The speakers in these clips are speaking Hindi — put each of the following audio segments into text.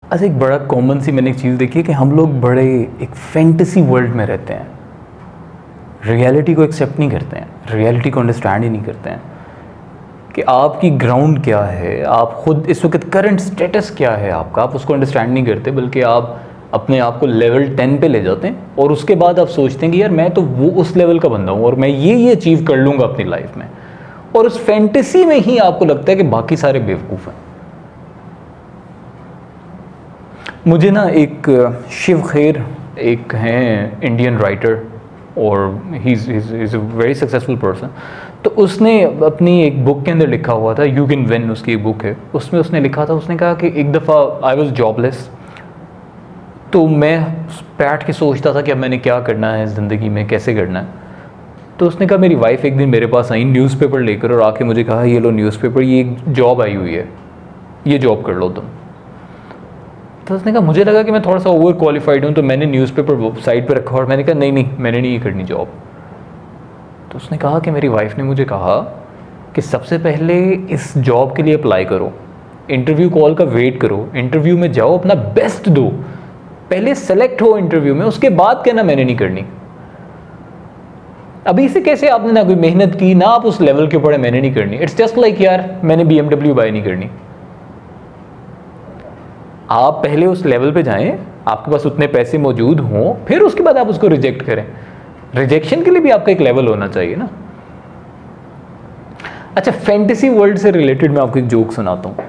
अच्छा, एक बड़ा कॉमन सी मैंने एक चीज़ देखी है कि हम लोग बड़े एक फैंटेसी वर्ल्ड में रहते हैं, रियलिटी को एक्सेप्ट नहीं करते हैं, रियलिटी को अंडरस्टैंड ही नहीं करते हैं कि आपकी ग्राउंड क्या है, आप खुद इस वक्त करंट स्टेटस क्या है आपका, आप उसको अंडरस्टैंड नहीं करते, बल्कि आप अपने आप को लेवल 10 पे ले जाते हैं और उसके बाद आप सोचते हैं कि यार मैं तो वो उस लेवल का बंदा हूँ और मैं ये अचीव कर लूँगा अपनी लाइफ में, और उस फैंटेसी में ही आपको लगता है कि बाकी सारे बेवकूफ़ हैं। मुझे ना एक शिव खेर एक हैं इंडियन राइटर और he is a very successful person, तो उसने अपनी एक बुक के अंदर लिखा हुआ था, यू कैन विन उसकी एक बुक है, उसमें उसने लिखा था, उसने कहा कि एक दफ़ा आई वॉज जॉबलेस, तो मैं बैठ के सोचता था कि अब मैंने क्या करना है ज़िंदगी में, कैसे करना है। तो उसने कहा, मेरी वाइफ एक दिन मेरे पास आई न्यूज़पेपर लेकर और आके मुझे कहा, ये लो न्यूज़पेपर, ये एक जॉब आई हुई है, ये जॉब कर लो तुम। तो उसने कहा, मुझे लगा कि मैं थोड़ा सा ओवर क्वालिफाइड हूँ, तो मैंने न्यूज़पेपर साइड पे रखा और मैंने कहा नहीं मैंने नहीं करनी जॉब। तो उसने कहा कि मेरी वाइफ ने मुझे कहा कि सबसे पहले इस जॉब के लिए अप्लाई करो, इंटरव्यू कॉल का वेट करो, इंटरव्यू में जाओ, अपना बेस्ट दो, पहले सेलेक्ट हो इंटरव्यू में, उसके बाद कहना मैंने नहीं करनी। अभी से कैसे आपने ना कोई मेहनत की, ना आप उस लेवल के ऊपर मैंने नहीं करनी, इट्स जस्ट लाइक यार मैंने BMW बाय नहीं करनी। आप पहले उस लेवल पे जाएं, आपके पास उतने पैसे मौजूद हों, फिर उसके बाद आप उसको रिजेक्ट करें। रिजेक्शन के लिए भी आपका एक लेवल होना चाहिए ना। अच्छा, फैंटेसी वर्ल्ड से रिलेटेड मैं आपको एक जोक सुनाता हूँ।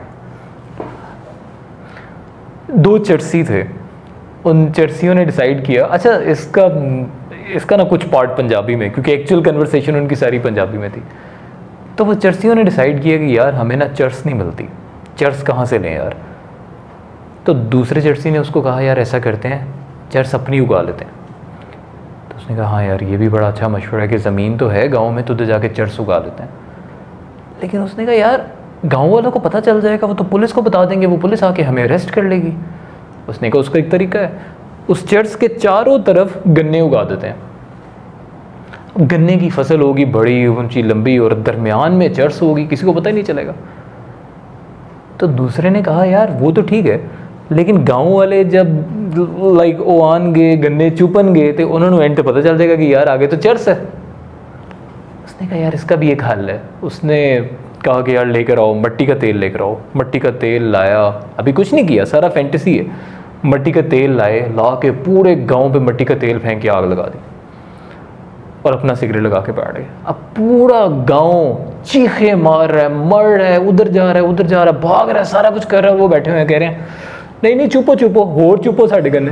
दो चर्सी थे, उन चर्सियों ने डिसाइड किया, अच्छा इसका ना कुछ पार्ट पंजाबी में, क्योंकि एक्चुअल कन्वर्सेशन उनकी सारी पंजाबी में थी। तो वो चर्सियों ने डिसाइड किया कि यार हमें ना चर्स नहीं मिलती, चर्स कहाँ से लें यार। तो दूसरे चर्सी ने उसको कहा, यार ऐसा करते हैं, चर्स अपनी उगा लेते हैं। तो उसने कहा, हाँ यार ये भी बड़ा अच्छा मशवरा है कि ज़मीन तो है गाँव में, तो उधर जाके चर्स उगा लेते हैं। लेकिन उसने कहा, यार गाँव वालों को पता चल जाएगा, वो तो पुलिस को बता देंगे, वो पुलिस आके हमें अरेस्ट कर लेगी। उसने कहा, उसका एक तरीका है, उस चर्च के चारों तरफ गन्ने उगा देते हैं, गन्ने की फसल होगी बड़ी ऊंची लंबी और दरमियान में चर्च होगी, किसी को पता ही नहीं चलेगा। तो दूसरे ने कहा, यार वो तो ठीक है, लेकिन गांव वाले जब लाइक ओ आन गए गन्ने चुपन गए तो उन्होंने एंड तो पता चल जाएगा कि यार आगे तो चर्च है। उसने कहा, यार इसका भी एक हल है। उसने कहा कि यार लेकर आओ मट्टी का तेल, लेकर आओ। मट्टी का तेल लाया, अभी कुछ नहीं किया, सारा फैंटेसी है। मट्टी का तेल लाए, ला के पूरे गांव पे मट्टी का तेल फेंक के आग लगा दी और अपना सिगरेट लगा के बैठ गए। अब पूरा गांव चीखे मार रहा है, मर रहा है, उधर जा रहा है, उधर जा रहा है, भाग रहा है, सारा कुछ कर रहा है। वो बैठे हुए कह रहे हैं, नहीं चुपो चुपो, होर चुपो साढ़े गन्ने।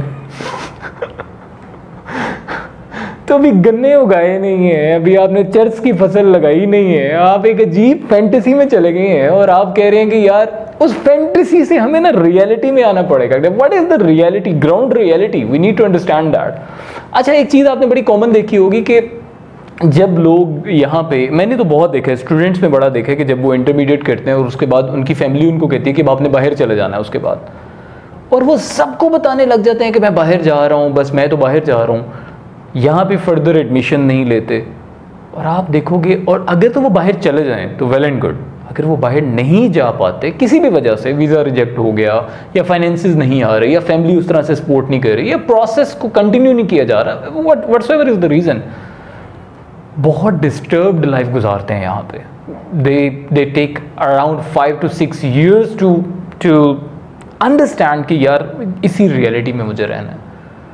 तो अभी गन्ने उगाए नहीं है, अभी आपने चर्च की फसल लगाई नहीं है, आप एक अजीब फैंटेसी में चले गए हैं और आप कह रहे हैं कि यार उस फैंटेसी से हमें ना रियलिटी में आना पड़ेगा। What is the reality, ground reality, we need to understand that. अच्छा, एक चीज़ आपने बड़ी कॉमन देखी होगी कि जब लोग यहाँ पे, मैंने तो बहुत देखा है, स्टूडेंट्स में बड़ा देखा है कि जब वो इंटरमीडिएट करते हैं और उसके बाद उनकी फैमिली उनको कहती है कि आपने बाहर चले जाना है उसके बाद, और वो सबको बताने लग जाते हैं कि मैं बाहर जा रहा हूँ, बस मैं तो बाहर जा रहा हूँ, यहाँ पे फर्दर एडमिशन नहीं लेते। और आप देखोगे, और अगर तो वो बाहर चले जाएं तो वेल एंड गुड, अगर वो बाहर नहीं जा पाते किसी भी वजह से, वीज़ा रिजेक्ट हो गया या फाइनेंसेस नहीं आ रहे या फैमिली उस तरह से सपोर्ट नहीं कर रही या प्रोसेस को कंटिन्यू नहीं किया जा रहा, व्हाटसोएवर इज द रीज़न, बहुत डिस्टर्ब्ड लाइफ गुजारते हैं यहाँ पे। They take around 5 to 6 years to understand कि यार इसी रियलिटी में मुझे रहना है।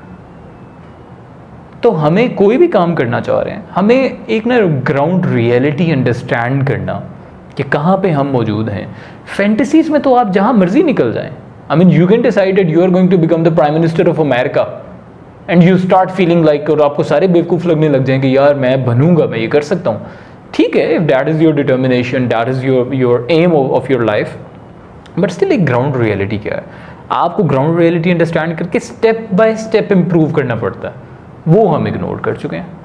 तो हमें कोई भी काम करना चाह रहे हैं, हमें एक ना ग्राउंड रियलिटी अंडरस्टैंड करना कि कहाँ पे हम मौजूद हैं। फैंटेसीज में तो आप जहाँ मर्जी निकल जाएं, I mean you can decided you are going to become the prime minister of America and you start feeling like, और आपको सारे बेवकूफ़ लगने लग जाएं कि यार मैं बनूंगा, मैं ये कर सकता हूँ। ठीक है, if that is your determination, that is your aim of your life, but still एक ग्राउंड रियलिटी क्या है, आपको ग्राउंड रियलिटी अंडरस्टैंड करके स्टेप बाय स्टेप इम्प्रूव करना पड़ता है, वो हम इग्नोर कर चुके हैं।